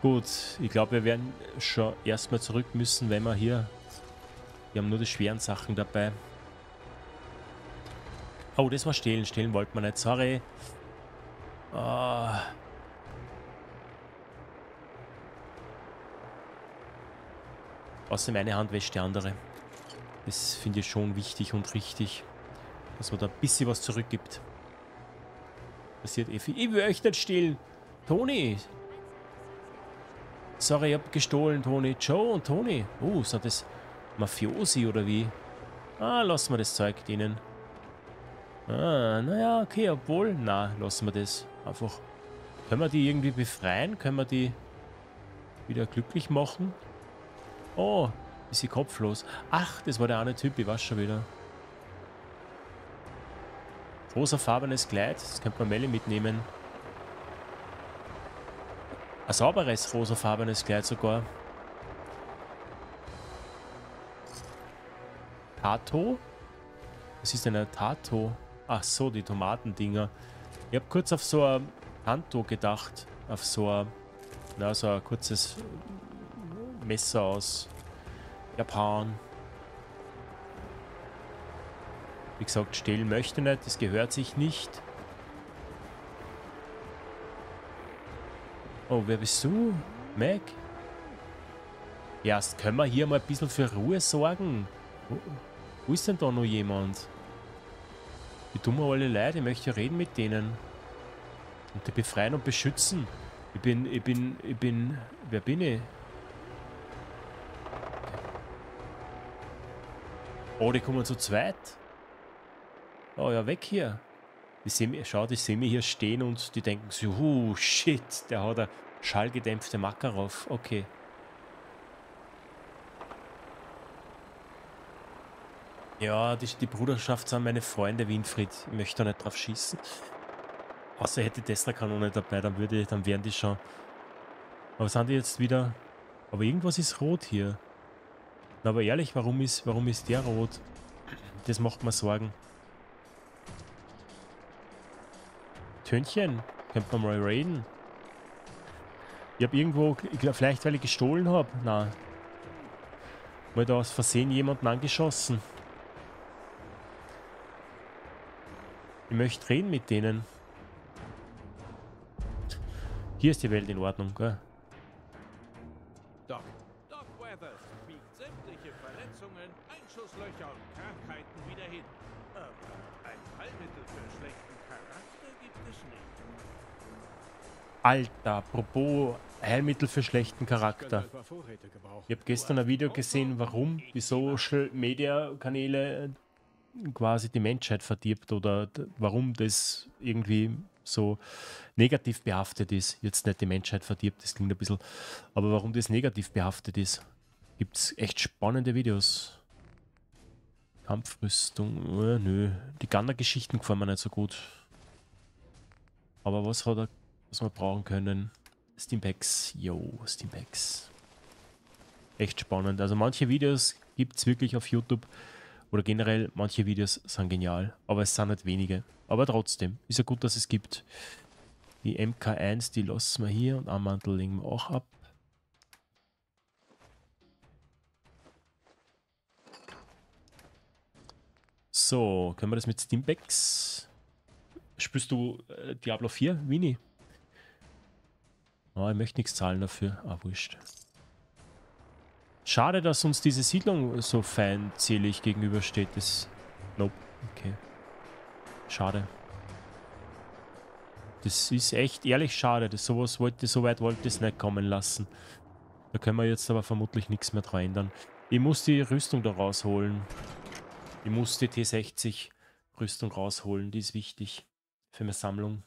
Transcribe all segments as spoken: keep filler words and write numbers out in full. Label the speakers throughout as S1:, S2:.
S1: Gut, ich glaube, wir werden schon erstmal zurück müssen, wenn wir hier... Wir haben nur die schweren Sachen dabei. Oh, das war stehlen. Stehlen wollten wir nicht. Sorry. Oh. Außerdem eine Hand wäscht die andere. Das finde ich schon wichtig und richtig, dass man da ein bisschen was zurückgibt. Passiert eh viel. Ich will euch nicht stehlen. Toni. Sorry, ich hab gestohlen, Toni. Joe und Toni. Oh, sind das Mafiosi oder wie? Ah, lassen wir das Zeug denen. Ah, naja, okay, obwohl. Na, lassen wir das. Einfach. Können wir die irgendwie befreien? Können wir die wieder glücklich machen? Oh, ist sie kopflos. Ach, das war der eine Typ, ich weiß schon wieder. Rosafarbenes Kleid, das könnte man Melli mitnehmen. Ein sauberes rosafarbenes Kleid sogar. Tato? Was ist denn ein Tato? Ach so, die Tomatendinger. Ich habe kurz auf so ein Tanto gedacht. Auf so ein, na, so ein kurzes Messer aus Japan. Wie gesagt, stehlen möchte nicht, das gehört sich nicht. Oh, wer bist du? Mac? Erst können wir hier mal ein bisschen für Ruhe sorgen. Wo, wo ist denn da noch jemand? Die tun mir alle leid, ich möchte reden mit denen. Und die befreien und beschützen. Ich bin, ich bin, ich bin, wer bin ich? Oh, die kommen zu zweit. Oh ja, weg hier. Die sehen mich, schau, die sehen mich hier stehen und die denken so, uh, shit, der hat eine schallgedämpfte Makarov. Okay. Ja, die, die Bruderschaft sind meine Freunde, Winfried. Ich möchte da nicht drauf schießen. Außer ich hätte die Tesla-Kanone dabei, dann würde ich, dann wären die schon. Aber sind die jetzt wieder... Aber irgendwas ist rot hier. Na, aber ehrlich, warum ist, warum ist der rot? Das macht mir Sorgen. Tönchen, könnte man mal raiden. Ich habe irgendwo, ich glaub, vielleicht weil ich gestohlen habe. Na, mal da aus Versehen jemanden angeschossen. Ich möchte reden mit denen. Hier ist die Welt in Ordnung, gell?
S2: Doc. Doc Weathers biegt sämtliche Verletzungen, Einschusslöcher und Krankheiten wieder hin. Aber ein Heilmittel für schlechten Charakter gibt es nicht.
S1: Alter, apropos Heilmittel für schlechten Charakter. Ich habe gestern ein Video gesehen, warum die Social Media Kanäle quasi die Menschheit verdirbt oder warum das irgendwie so negativ behaftet ist. Jetzt nicht die Menschheit verdirbt, das klingt ein bisschen, aber warum das negativ behaftet ist. Gibt es echt spannende Videos. Kampfrüstung, oh, nö. Die Gunner-Geschichten gefallen mir nicht so gut. Aber was hat er, was wir brauchen können? Steampacks, yo, Steampacks. Echt spannend. Also manche Videos gibt es wirklich auf YouTube oder generell, manche Videos sind genial, aber es sind nicht wenige. Aber trotzdem, ist ja gut, dass es gibt. Die M K eins, die lassen wir hier und Armmantel legen wir auch ab. So, können wir das mit Steampacks? Spielst du äh, Diablo vier, Winnie? Oh, ich möchte nichts zahlen dafür. Ah, wurscht. Schade, dass uns diese Siedlung so feindselig gegenübersteht. Das... Nope. Okay. Schade. Das ist echt ehrlich schade. Das sowas wollte, so weit wollte es nicht kommen lassen. Da können wir jetzt aber vermutlich nichts mehr dran ändern. Ich muss die Rüstung da rausholen. Ich muss die T sechzig Rüstung rausholen. Die ist wichtig für meine Sammlung.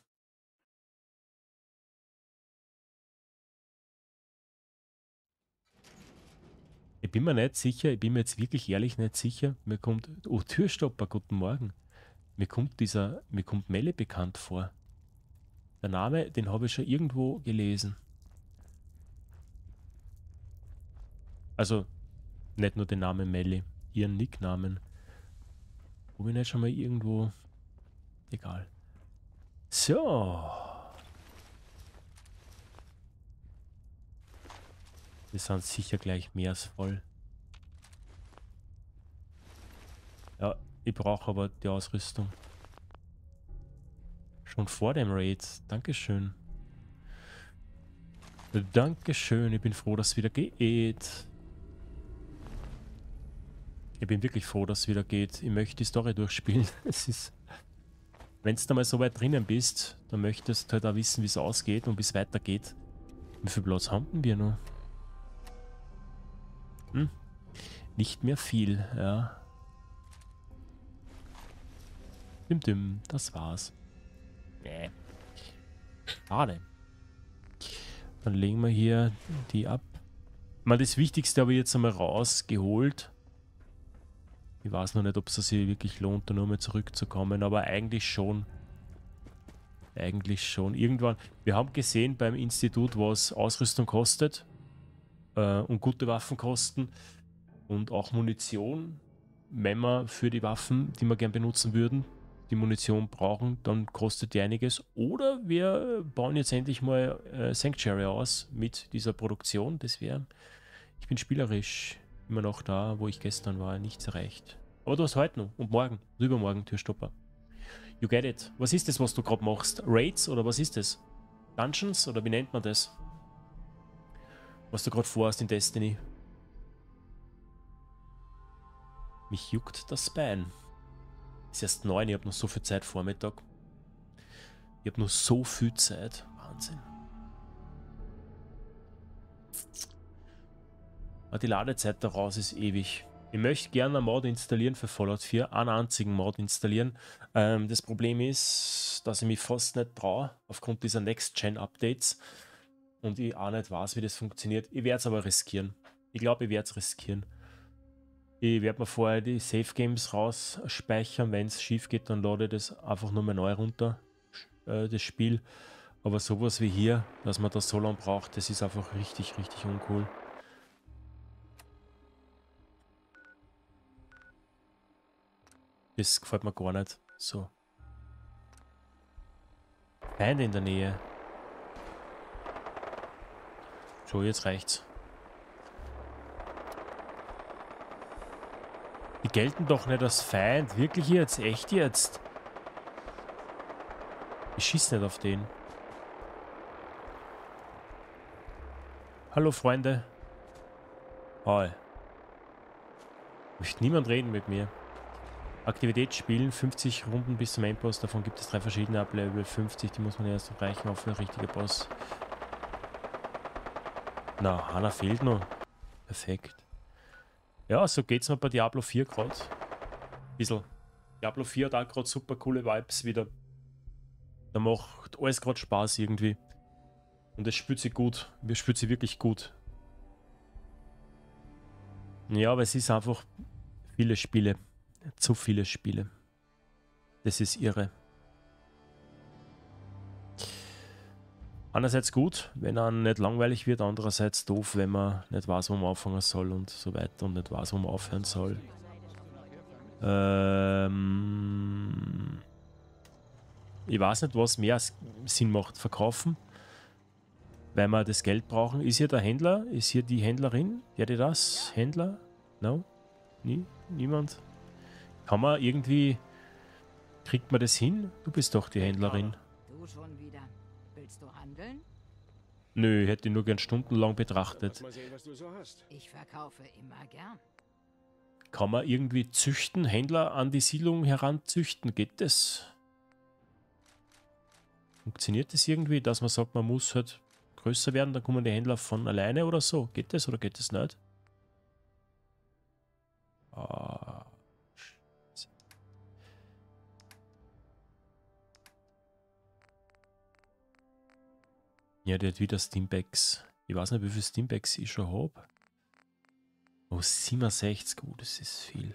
S1: Ich bin mir nicht sicher, ich bin mir jetzt wirklich ehrlich nicht sicher. Mir kommt... Oh, Türstopper, guten Morgen. Mir kommt dieser... Mir kommt Melle bekannt vor. Der Name, den habe ich schon irgendwo gelesen. Also, nicht nur den Namen Melli, ihren Nicknamen. Wo bin ich schon mal irgendwo... Egal. So. Wir sind sicher gleich mehr als voll. Ja, ich brauche aber die Ausrüstung. Schon vor dem Raid. Dankeschön. Dankeschön. Ich bin froh, dass es wieder geht. Ich bin wirklich froh, dass es wieder geht. Ich möchte die Story durchspielen. Es ist... Wenn du da mal so weit drinnen bist, dann möchtest du halt auch wissen, wie es ausgeht und wie es weitergeht. Wie viel Platz haben wir noch? Hm? Nicht mehr viel, ja. Dim dim, das war's. Nee. Schade. Dann legen wir hier die ab. Mal das Wichtigste habe ich jetzt einmal rausgeholt. Ich weiß noch nicht, ob es sich wirklich lohnt, da nur mal zurückzukommen, aber eigentlich schon. Eigentlich schon. Irgendwann. Wir haben gesehen beim Institut, was Ausrüstung kostet äh, und gute Waffen kosten und auch Munition. Wenn wir für die Waffen, die wir gern benutzen würden, die Munition brauchen, dann kostet die einiges. Oder wir bauen jetzt endlich mal äh, Sanctuary aus mit dieser Produktion. Das wäre, ich bin spielerisch immer noch da, wo ich gestern war, nichts erreicht. Aber du hast heute noch und morgen und übermorgen Türstopper. You get it. Was ist das, was du gerade machst? Raids oder was ist das? Dungeons oder wie nennt man das? Was du gerade vorhast in Destiny? Mich juckt das Bein. Es ist erst neun, ich habe noch so viel Zeit Vormittag. Ich habe noch so viel Zeit. Wahnsinn. Die Ladezeit daraus ist ewig. Ich möchte gerne einen Mod installieren für Fallout vier. Einen einzigen Mod installieren. Ähm, das Problem ist, dass ich mich fast nicht traue, aufgrund dieser Next-Gen-Updates. Und ich auch nicht weiß, wie das funktioniert. Ich werde es aber riskieren. Ich glaube, ich werde es riskieren. Ich werde mir vorher die Save Games rausspeichern. Wenn es schief geht, dann lade ich das einfach nur mal neu runter, äh, das Spiel. Aber sowas wie hier, dass man das so lange braucht, das ist einfach richtig, richtig uncool. Das gefällt mir gar nicht. So. Feinde in der Nähe. So, jetzt reicht's. Die gelten doch nicht als Feind. Wirklich jetzt? Echt jetzt? Ich schieß nicht auf den. Hallo Freunde. Hi. Möchte niemand reden mit mir. Aktivität spielen, fünfzig Runden bis zum Endboss. Davon gibt es drei verschiedene ab Level fünfzig. Die muss man erst erreichen auf der richtige Boss. Na, einer fehlt noch. Perfekt. Ja, so geht's mir bei Diablo vier gerade. Bisschen. Diablo vier hat auch gerade super coole Vibes wieder. Da macht alles gerade Spaß irgendwie. Und es spürt sich gut. Es spürt sich wirklich gut. Ja, aber es ist einfach viele Spiele. Zu viele Spiele. Das ist irre. Einerseits gut, wenn einem nicht langweilig wird, andererseits doof, wenn man nicht weiß, wo man anfangen soll und so weiter und nicht weiß, wo man aufhören soll. Ähm ich weiß nicht, was mehr Sinn macht. Verkaufen, weil wir das Geld brauchen. Ist hier der Händler? Ist hier die Händlerin? Wer die das? Händler? No? Nie? Niemand? Kann man irgendwie... Kriegt man das hin? Du bist doch die Händlerin.
S3: Du schon wieder. Willst du handeln?
S1: Nö, ich hätte ihn nur gern stundenlang betrachtet.
S2: Mal sehen, was du so hast.
S3: Ich verkaufe immer gern.
S1: Kann man irgendwie züchten? Händler an die Siedlung heranzüchten? Geht das? Funktioniert das irgendwie, dass man sagt, man muss halt größer werden, dann kommen die Händler von alleine oder so? Geht das oder geht das nicht? Ah. Ja, der hat wieder Steambacks. Ich weiß nicht, wie viele Steambacks ich schon habe. Oh, siebenundsechzig. Oh, das ist viel.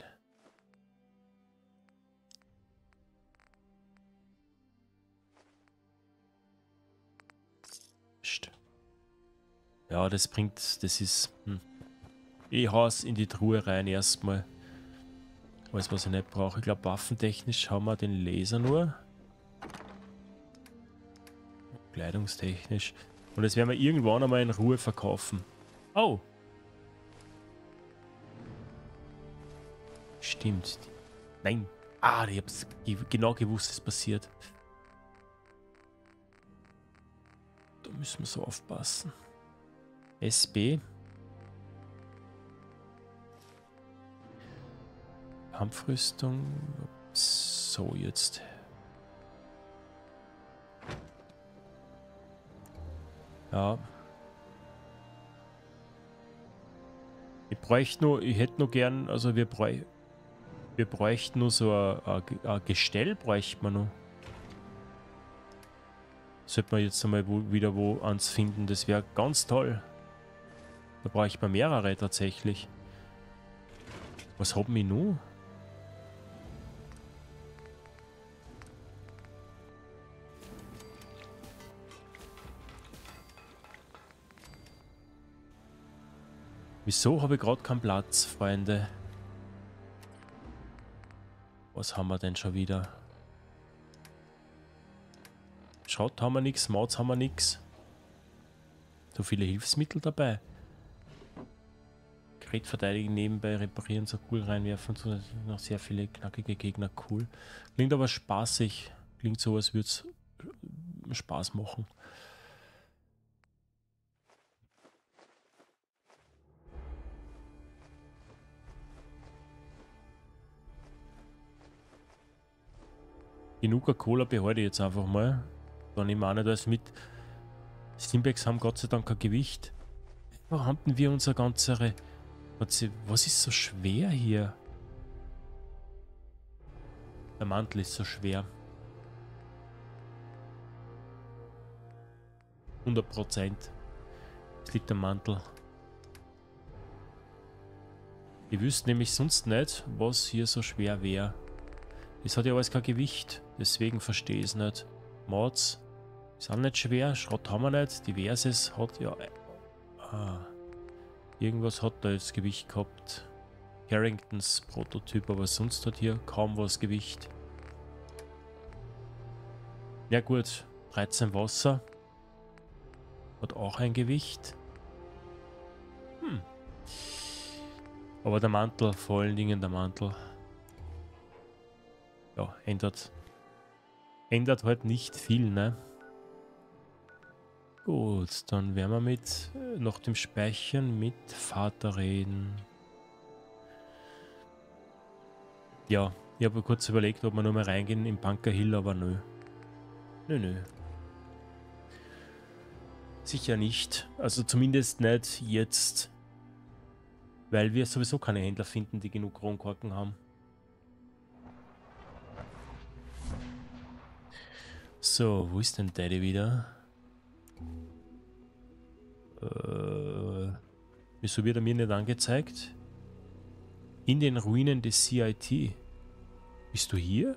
S1: Ja, das bringt, das ist... Hm. Ich hau's in die Truhe rein erstmal. Alles, was ich nicht brauche. Ich glaube, waffentechnisch haben wir den Laser nur. Kleidungstechnisch. Und das werden wir irgendwann einmal in Ruhe verkaufen. Oh. Stimmt. Nein. Ah, ich hab's genau gewusst, es passiert. Da müssen wir so aufpassen. S B. Kampfrüstung. So, jetzt. Ja. Ich bräuchte nur, ich hätte nur gern, also wir bräuchten, wir bräuchten nur so ein, ein, ein Gestell, bräuchte man noch. Sollte man jetzt einmal wo, wieder wo ans finden, das wäre ganz toll. Da brauche man mehrere tatsächlich. Was haben wir noch? Wieso habe ich gerade keinen Platz, Freunde? Was haben wir denn schon wieder? Schrott haben wir nichts, Mauts haben wir nichts. So viele Hilfsmittel dabei. Gerät verteidigen, nebenbei reparieren, so cool reinwerfen. So noch sehr viele knackige Gegner, cool. Klingt aber spaßig. Klingt so, als würde es Spaß machen. Genug Cola behalte ich jetzt einfach mal. Dann nehme ich auch nicht alles mit. Stimbacks haben Gott sei Dank kein Gewicht. Wo haben wir unser ganzere... Was ist so schwer hier? Der Mantel ist so schwer. hundert Prozent. Es liegt am Mantel. Ich wüsste nämlich sonst nicht, was hier so schwer wäre. Es hat ja alles kein Gewicht, deswegen verstehe ich es nicht. Mods ist auch nicht schwer, Schrott haben wir nicht. Diverses hat ja... Ah, irgendwas hat da jetzt Gewicht gehabt. Carringtons Prototyp, aber sonst hat hier kaum was Gewicht. Ja gut, dreizehn Wasser. Hat auch ein Gewicht. Hm. Aber der Mantel, vor allen Dingen der Mantel. Ja, ändert. Ändert halt nicht viel, ne? Gut, dann werden wir mit äh, nach dem Speichern mit Vater reden. Ja, ich habe kurz überlegt, ob wir nur mal reingehen in Bunker Hill, aber nö. Nö, nö. Sicher nicht. Also zumindest nicht jetzt. Weil wir sowieso keine Händler finden, die genug Kronkorken haben. So, wo ist denn Daddy wieder? Äh, wieso wird er mir nicht angezeigt? In den Ruinen des C I T. Bist du hier?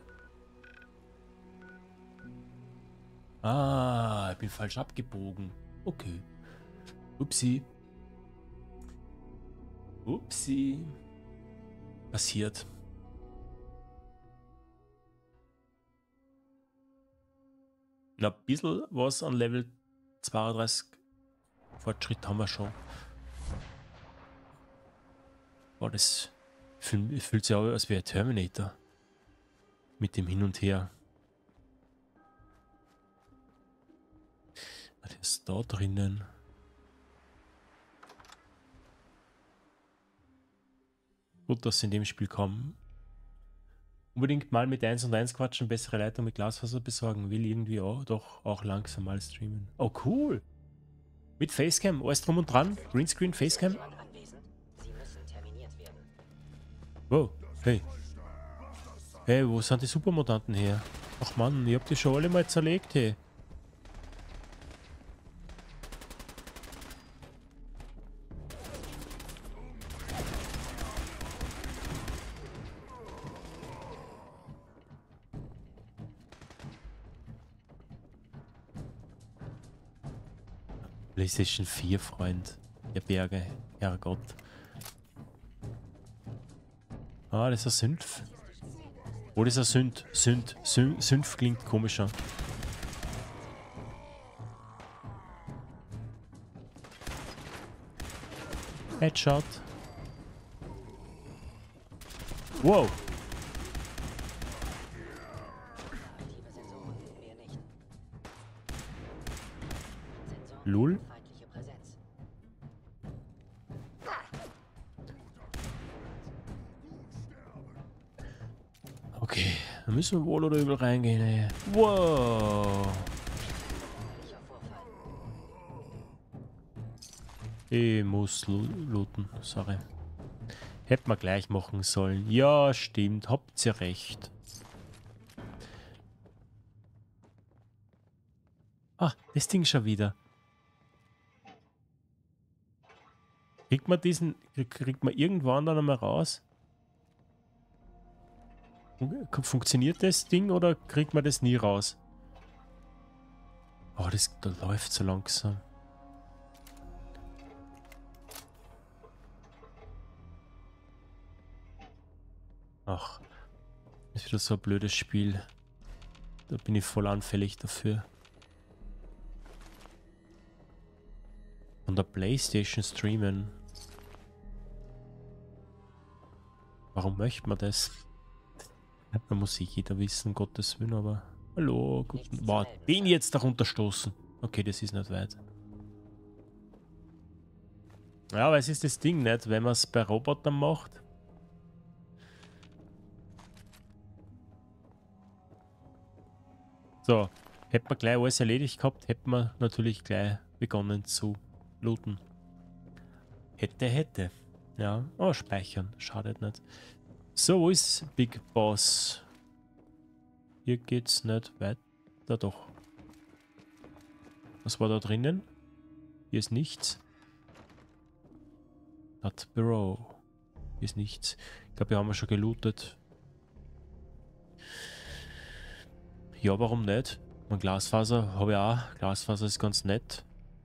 S1: Ah, ich bin falsch abgebogen. Okay. Upsi. Upsi. Passiert. Na, ein bisschen was an Level zweiunddreißig Fortschritt haben wir schon. Oh, das fühlt, fühlt sich auch als wäre Terminator. Mit dem Hin und Her. Der ist da drinnen. Gut, dass in dem Spiel kaum unbedingt mal mit eins und eins quatschen, bessere Leitung mit Glasfaser besorgen will, irgendwie auch, doch auch langsam mal streamen. Oh, cool! Mit Facecam, alles drum und dran, Greenscreen, Facecam. Wow, hey. Hey, wo sind die Supermutanten her? Ach Mann, ich hab die schon alle mal zerlegt, hey. PlayStation vier, Freund. Der Berge. Herrgott. Ah, das ist ein Synth. Oh, das ist ein Synth. Synth. Synth, Synth klingt komischer. Headshot. Wow. Lul. Okay, dann müssen wir wohl oder übel reingehen, ey. Wow. Ich muss looten, sorry. Hätte man gleich machen sollen. Ja, stimmt, habt ihr recht. Ah, das Ding schon wieder. Kriegt man diesen, kriegt man irgendwann dann einmal raus? Funktioniert das Ding oder kriegt man das nie raus? Oh, das da läuft so langsam. Ach, das ist wieder so ein blödes Spiel. Da bin ich voll anfällig dafür. Von der PlayStation streamen. Warum möchte man das? Da muss ich jeder wissen, um Gottes Willen, aber... Hallo, guten... Boah, den jetzt darunter stoßen. Okay, das ist nicht weit. Ja, aber es ist das Ding nicht, wenn man es bei Robotern macht. So, hätte man gleich alles erledigt gehabt, hätte man natürlich gleich begonnen zu looten. Hätte, hätte. Ja, oh, speichern, schadet nicht. So, wo ist Big Boss? Hier geht's nicht weiter, doch. Was war da drinnen? Hier ist nichts. That Bureau. Hier ist nichts. Ich glaube, wir haben ja schon gelootet. Ja, warum nicht? Mein Glasfaser habe ich auch. Glasfaser ist ganz nett.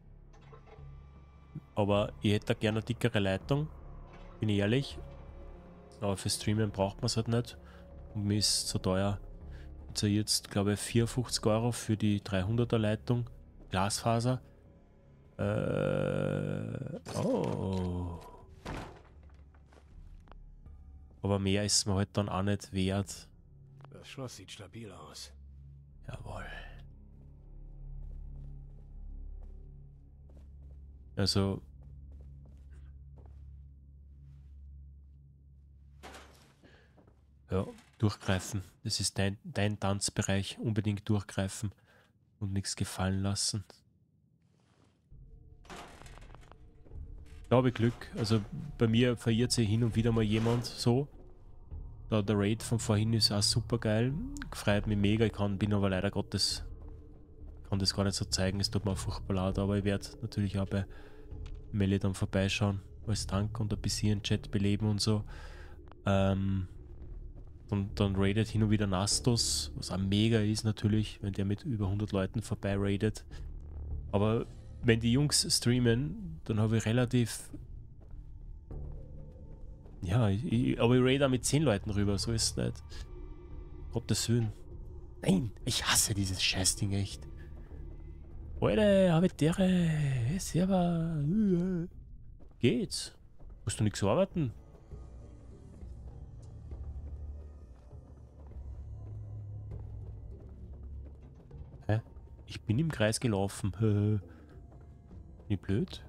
S1: Aber ich hätte da gerne eine dickere Leitung. Bin ich ehrlich. Aber für Streamen braucht man es halt nicht. Und mir ist es zu teuer. Jetzt, jetzt glaube ich vierundfünfzig Euro für die dreihunderter Leitung. Glasfaser. Äh, oh. Aber mehr ist mir halt dann auch nicht wert.
S4: Das Schloss sieht stabil aus.
S1: Jawohl. Also... Ja, durchgreifen. Das ist dein, dein Tanzbereich. Unbedingt durchgreifen und nichts gefallen lassen. Da habe ich Glück. Also bei mir verirrt sich hin und wieder mal jemand so. Da der Raid von vorhin ist auch super geil. Freut mich mega. Ich kann, bin aber leider Gottes, kann das gar nicht so zeigen. Es tut mir furchtbar leid, aber ich werde natürlich auch bei Melli dann vorbeischauen als Dank und ein bisschen den Chat beleben und so. Ähm... Und dann raidet hin und wieder Nastos, was auch mega ist natürlich, wenn der mit über hundert Leuten vorbei raidet. Aber wenn die Jungs streamen, dann habe ich relativ... Ja, ich, aber ich raid auch mit zehn Leuten rüber, so ist es nicht. Gottes Willen. Nein, ich hasse dieses Scheißding echt. Alter, habe ich dere, Server. Geht's? Musst du nichts arbeiten? Ich bin im Kreis gelaufen. Wie blöd.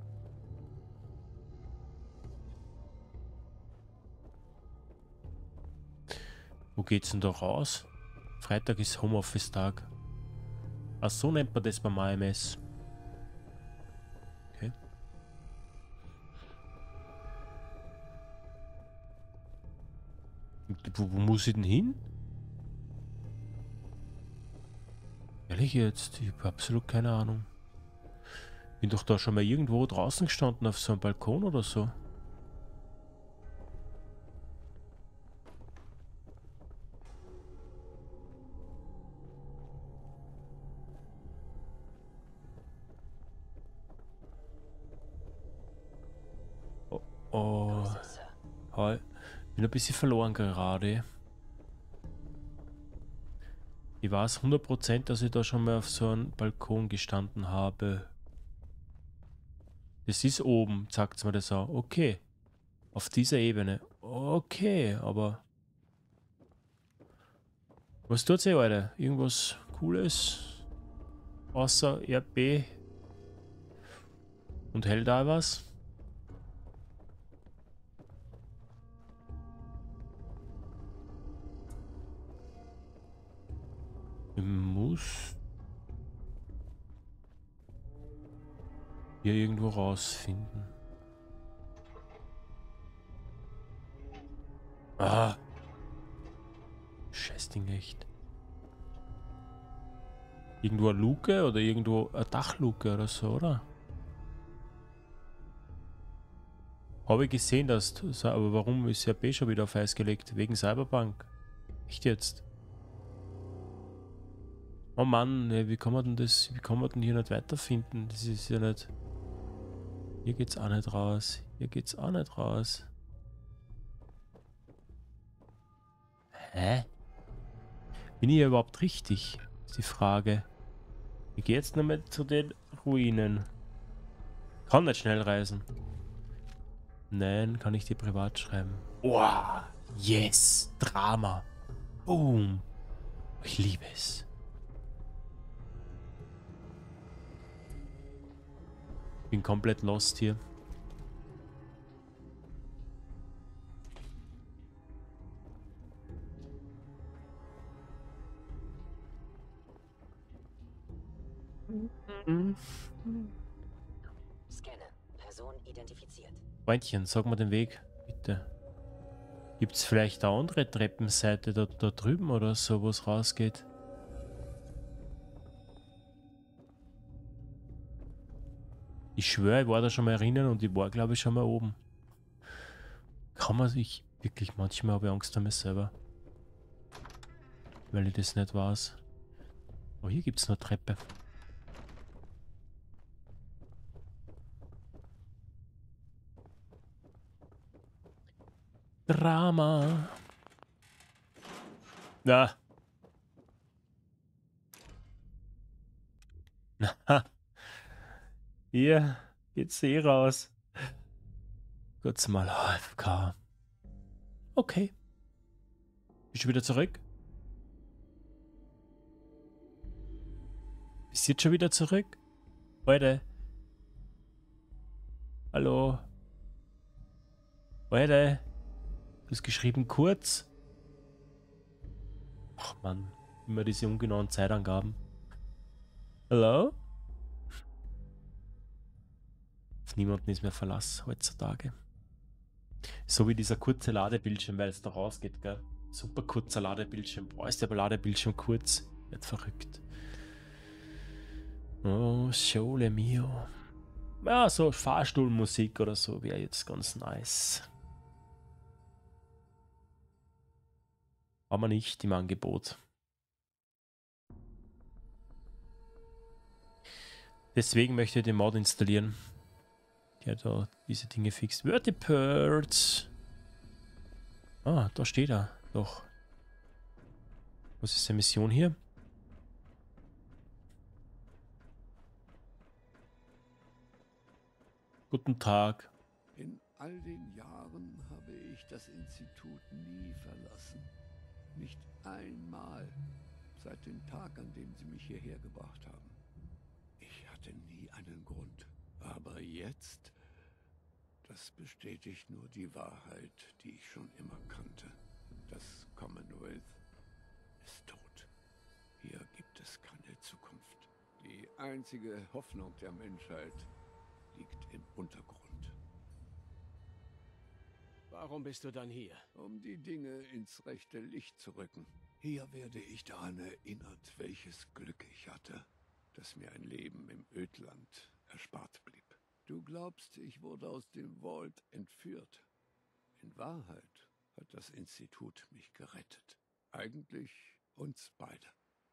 S1: Wo geht's denn da raus? Freitag ist Homeoffice-Tag. Ach, so nennt man das beim A M S. Okay. Wo, wo muss ich denn hin? Ehrlich jetzt? Ich habe absolut keine Ahnung. Bin doch da schon mal irgendwo draußen gestanden auf so einem Balkon oder so. Oh, oh. Hi. Bin ein bisschen verloren gerade. Ich weiß hundert Prozent, dass ich da schon mal auf so einem Balkon gestanden habe. Das ist oben, sagt mir das auch. Okay. Auf dieser Ebene. Okay, aber... Was tut sie, Alter? Irgendwas Cooles? Außer R B und Helldivers? Ich muss hier irgendwo rausfinden. Ah. Scheiß Ding echt. Irgendwo eine Luke oder irgendwo eine Dachluke oder so, oder? Habe ich gesehen, dass... Aber warum ist R B schon wieder auf Eis gelegt? Wegen Cyberpunk. Echt jetzt? Oh Mann, ey, wie kann man denn das... Wie kann man denn hier nicht weiterfinden? Das ist ja nicht... Hier geht's auch nicht raus. Hier geht's auch nicht raus. Hä? Bin ich hier überhaupt richtig? Ist die Frage. Ich gehe jetzt nochmal zu den Ruinen. Kann nicht schnell reisen. Nein, kann ich dir privat schreiben. Wow, yes, Drama. Boom. Ich liebe es. Bin komplett lost hier. Mhm.
S5: Scanne. Person identifiziert.
S1: Freundchen, sag mal den Weg, bitte. Gibt es vielleicht eine andere Treppenseite da, da drüben oder so, wo es rausgeht? Ich schwöre, ich war da schon mal erinnern und ich war, glaube ich, schon mal oben. Kann man sich wirklich, manchmal habe ich Angst vor mir selber. Weil ich das nicht weiß. Oh, hier gibt es noch Treppe. Drama. Ja. Hier geht's eh raus. Kurz mal A F K. Okay. Bist du wieder zurück? Bist du jetzt schon wieder zurück? Leute. Hallo. Leute. Du hast geschrieben kurz. Ach Mann, immer diese ungenauen Zeitangaben. Hallo? Auf niemanden ist mehr Verlass heutzutage. So wie dieser kurze Ladebildschirm, weil es da rausgeht, gell? Super kurzer Ladebildschirm. Boah, ist der Ladebildschirm kurz. Wird verrückt. Oh, Sole Mio. Ja, so Fahrstuhlmusik oder so wäre jetzt ganz nice. Aber nicht im Angebot. Deswegen möchte ich den Mod installieren. Der da diese Dinge fixt. Vertipirds. Ah, da steht er. Doch. Was ist die Mission hier? Guten Tag.
S4: In all den Jahren habe ich das Institut nie verlassen. Nicht einmal. Seit dem Tag, an dem sie mich hierher gebracht haben. Ich hatte nie einen Grund. Aber jetzt, das bestätigt nur die Wahrheit, die ich schon immer kannte. Das Commonwealth ist tot. Hier gibt es keine Zukunft. Die einzige Hoffnung der Menschheit liegt im Untergrund.
S2: Warum bist du dann hier?
S4: Um die Dinge ins rechte Licht zu rücken. Hier werde ich daran erinnert, welches Glück ich hatte, dass mir ein Leben im Ödland erspart blieb. Du glaubst, ich wurde aus dem Vault entführt. In Wahrheit hat das Institut mich gerettet. Eigentlich uns beide.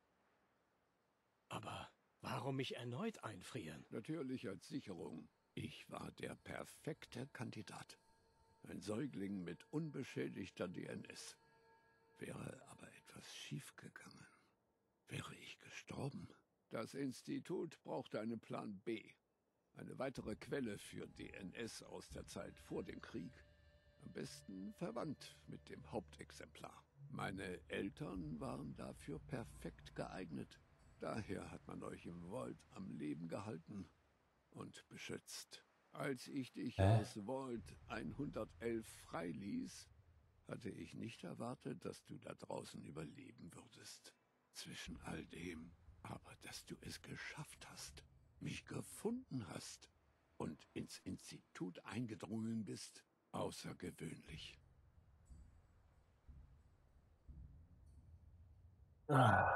S2: Aber warum mich erneut einfrieren?
S4: Natürlich als Sicherung. Ich war der perfekte Kandidat. Ein Säugling mit unbeschädigter D N S. Wäre aber etwas schiefgegangen, wäre ich gestorben. Das Institut brauchte einen Plan B. Eine weitere Quelle für D N S aus der Zeit vor dem Krieg. Am besten verwandt mit dem Hauptexemplar. Meine Eltern waren dafür perfekt geeignet. Daher hat man euch im Vault am Leben gehalten und beschützt. Als ich dich
S1: Hä?
S4: aus Vault hundertelf freiließ, hatte ich nicht erwartet, dass du da draußen überleben würdest. Zwischen all dem, aber dass du es geschafft hast, mich gefunden hast und ins Institut eingedrungen bist, außergewöhnlich.
S1: Ah.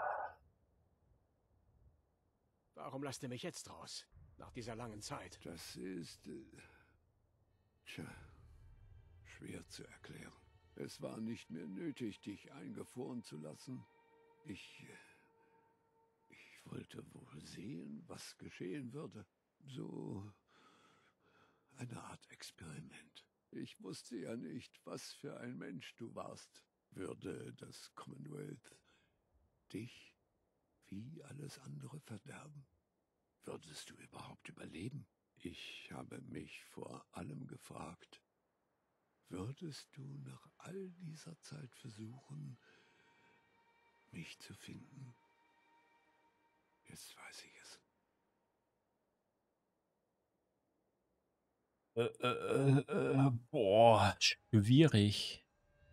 S6: Warum lasst ihr mich jetzt raus? Nach dieser langen Zeit.
S4: Das ist, äh, tja, schwer zu erklären. Es war nicht mehr nötig, dich eingefroren zu lassen. Ich, äh, ich wollte wohl sehen, was geschehen würde. So eine Art Experiment. Ich wusste ja nicht, was für ein Mensch du warst. Würde das Commonwealth dich wie alles andere verderben? Würdest du überhaupt überleben? Ich habe mich vor allem gefragt, würdest du nach all dieser Zeit versuchen, mich zu finden? Jetzt weiß ich es.
S1: Äh, äh, äh, boah, schwierig.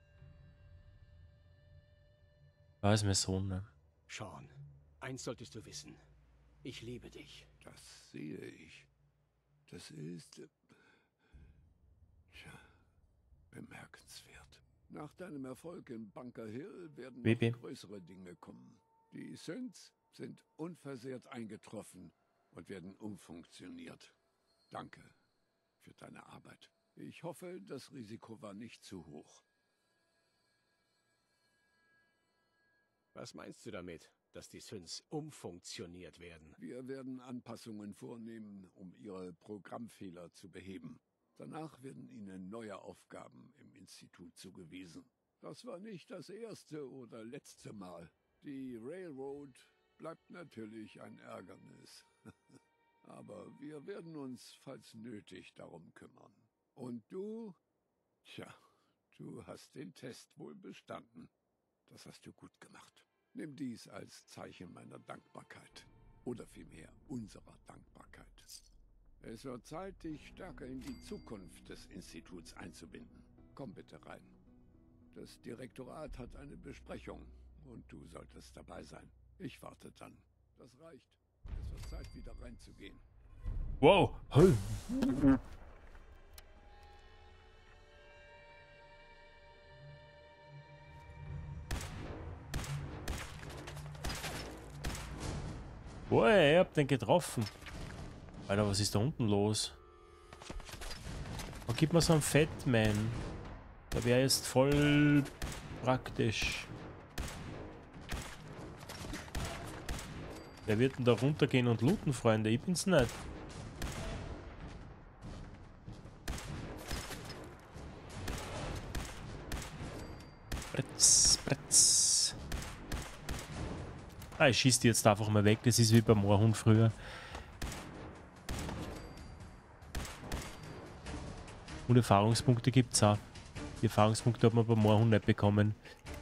S1: Weiß mir so, ne?
S6: Sean, eins solltest du wissen. Ich liebe dich.
S4: Das sehe ich. Das ist, äh, tja, bemerkenswert. Nach deinem Erfolg in Bunker Hill werden
S1: Baby.
S4: noch größere Dinge kommen. Die Synths sind unversehrt eingetroffen und werden umfunktioniert. Danke für deine Arbeit. Ich hoffe, das Risiko war nicht zu hoch.
S6: Was meinst du damit, dass die Synths umfunktioniert werden?
S4: Wir werden Anpassungen vornehmen, um ihre Programmfehler zu beheben. Danach werden ihnen neue Aufgaben im Institut zugewiesen. Das war nicht das erste oder letzte Mal. Die Railroad bleibt natürlich ein Ärgernis. Aber wir werden uns, falls nötig, darum kümmern. Und du? Tja, du hast den Test wohl bestanden. Das hast du gut gemacht. Nimm dies als Zeichen meiner Dankbarkeit. Oder vielmehr unserer Dankbarkeit. Es wird Zeit, dich stärker in die Zukunft des Instituts einzubinden. Komm bitte rein. Das Direktorat hat eine Besprechung und du solltest dabei sein. Ich warte dann. Das reicht. Es wird Zeit, wieder reinzugehen.
S1: Wow. Hey. Boah, ich hab den getroffen. Alter, was ist da unten los? Oh, gib mir so einen Fatman. Der wäre jetzt voll praktisch. Wer wird denn da runtergehen und looten, Freunde? Ich bin's nicht. Bretz, bretz. Ah, ich schieße die jetzt einfach mal weg. Das ist wie beim Moorhund früher. Und Erfahrungspunkte gibt es auch. Die Erfahrungspunkte hat man beim Moorhund nicht bekommen.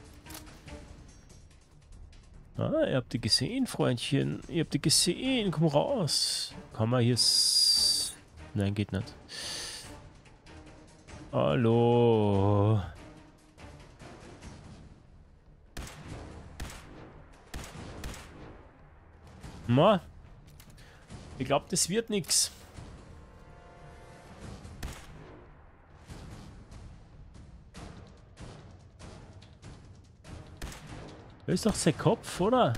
S1: Ah, ihr habt die gesehen, Freundchen. Ihr habt die gesehen. Komm raus. Kann man hier... S Nein, geht nicht. Hallo. Na, ich glaube, das wird nichts. Das ist doch sein Kopf, oder?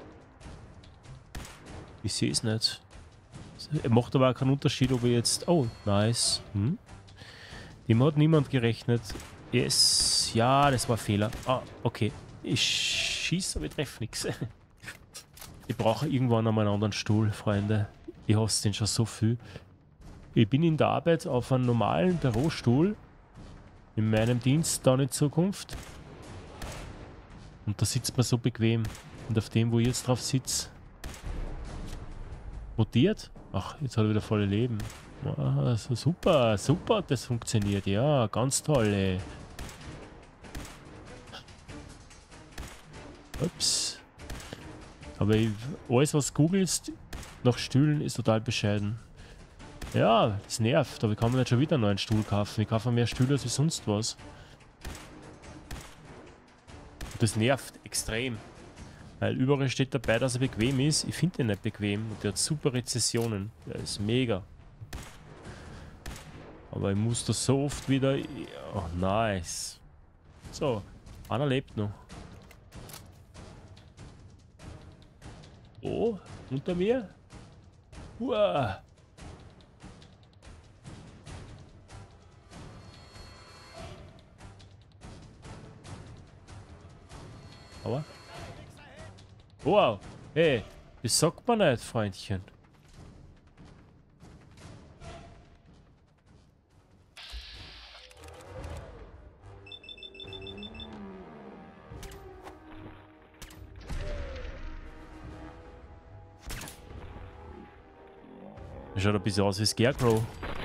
S1: Ich sehe es nicht. Er macht aber auch keinen Unterschied, ob er jetzt... Oh, nice. Hm? Dem hat niemand gerechnet. Yes. Ja, das war ein Fehler. Ah, okay. Ich schieße, aber ich treffe nichts. Ich brauche irgendwann einmal einen anderen Stuhl, Freunde. Ich hasse den schon so viel. Ich bin in der Arbeit auf einem normalen Bürostuhl. In meinem Dienst dann in Zukunft. Und da sitzt man so bequem. Und auf dem, wo ich jetzt drauf sitze, rotiert. Ach, jetzt hat er wieder volle Leben. Ah, so super, super, das funktioniert. Ja, ganz toll, ey. Ups. Aber ich, alles, was googelst nach Stühlen, ist total bescheiden. Ja, das nervt, aber ich kann mir nicht schon wieder einen neuen Stuhl kaufen. Ich kaufe mehr Stühle als sonst was. Das nervt extrem. Weil überall steht dabei, dass er bequem ist. Ich finde ihn nicht bequem. Und der hat super Rezessionen. Der ist mega. Aber ich muss das so oft wieder... Oh, nice. So, einer lebt noch. Oh, unter mir? Uah. Aber? Wow, hey, das sagt man nicht, Freundchen. Das schaut ein bisschen aus wie Scarecrow.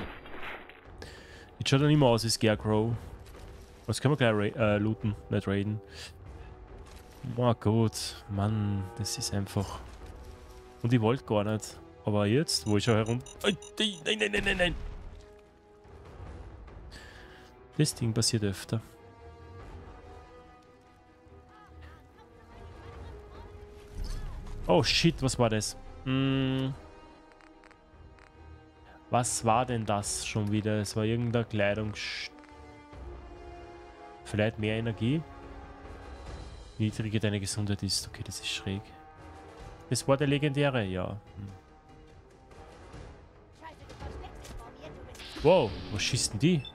S1: Jetzt schaut er nicht mehr aus wie Scarecrow. Was können wir gleich äh, looten, nicht raiden. Oh Gott, Mann, das ist einfach... Und ich wollte gar nicht. Aber jetzt, wo ich schon herum... Nein, nein, nein, nein, nein! Das Ding passiert öfter. Oh shit, was war das? Hm. Was war denn das schon wieder? Es war irgendeine Kleidung... Vielleicht mehr Energie? Niedriger deine Gesundheit ist. Okay, das ist schräg. Das war der legendäre, ja. Hm. Wow, was schießt denn die?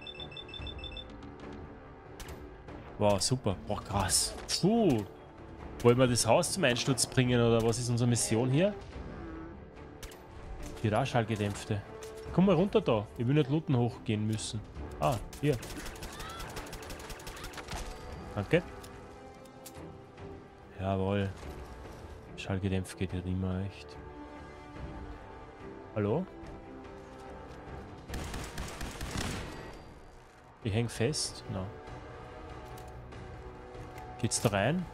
S1: Wow, super. Boah, krass. Puh. Wollen wir das Haus zum Einsturz bringen oder was ist unsere Mission hier? Hier auch Schallgedämpfte. Komm mal runter da. Ich will nicht looten hochgehen müssen. Ah, hier. Danke. Jawohl. Schallgedämpft geht ja immer echt. Hallo? Ich häng fest? Na. No. Geht's da rein?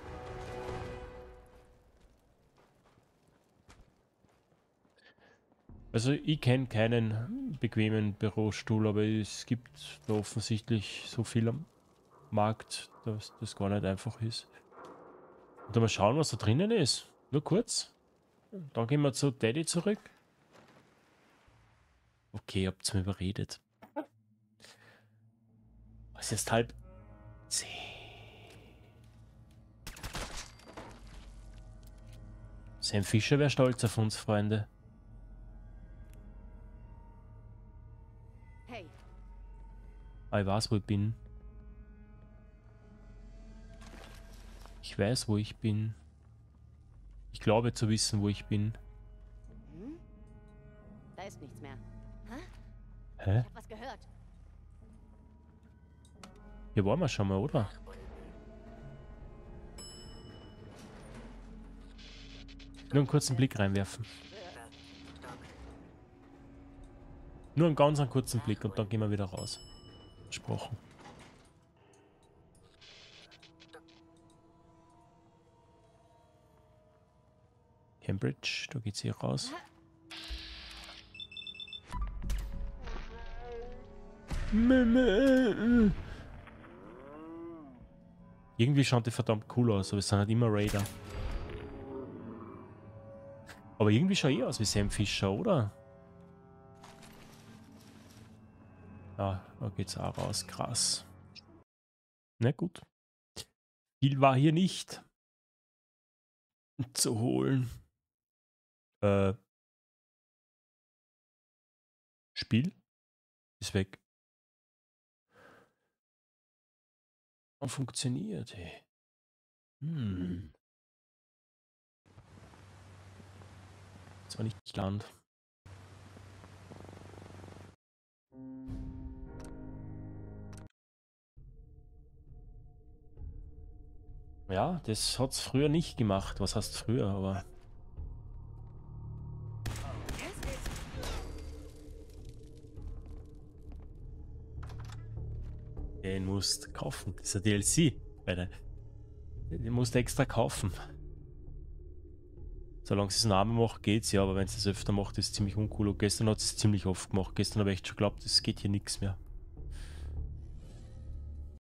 S1: Also ich kenne keinen bequemen Bürostuhl, aber es gibt da offensichtlich so viel am Markt, dass das gar nicht einfach ist. Und dann mal schauen, was da drinnen ist. Nur kurz. Dann gehen wir zu Daddy zurück. Okay, ihr habt's mir überredet. Es ist erst halb zehn. Sam Fischer wäre stolz auf uns, Freunde.
S7: Hey.
S1: Ah, ich weiß, wo ich bin. Ich weiß, wo ich bin. Ich glaube zu wissen, wo ich bin.
S7: Hm? Da ist nichts mehr. Hä?
S1: Hä?
S7: Ich hab was gehört.
S1: Hier waren wir schon mal, oder? Nur einen kurzen Blick reinwerfen. Nur einen ganz einen kurzen Blick und dann gehen wir wieder raus. Versprochen. Cambridge, da geht's hier raus. Irgendwie schaut die verdammt cool aus, aber es sind halt immer Raider. Aber irgendwie schaut eh aus wie Sam Fischer, oder? Ja, da geht's auch raus. Krass. Na gut. Viel war hier nicht zu holen. Äh. Spiel ist weg. Und funktioniert, hey. Hm. Das war nicht Land. Ja, das hat's früher nicht gemacht. Was heißt früher, aber... Den musst du kaufen. Das ist ein D L C. Alter. Den musst du extra kaufen. Solange es Namen macht, geht's ja, aber wenn es das öfter macht, ist es ziemlich uncool. Und gestern hat es ziemlich oft gemacht. Gestern habe ich echt schon geglaubt, es geht hier nichts mehr.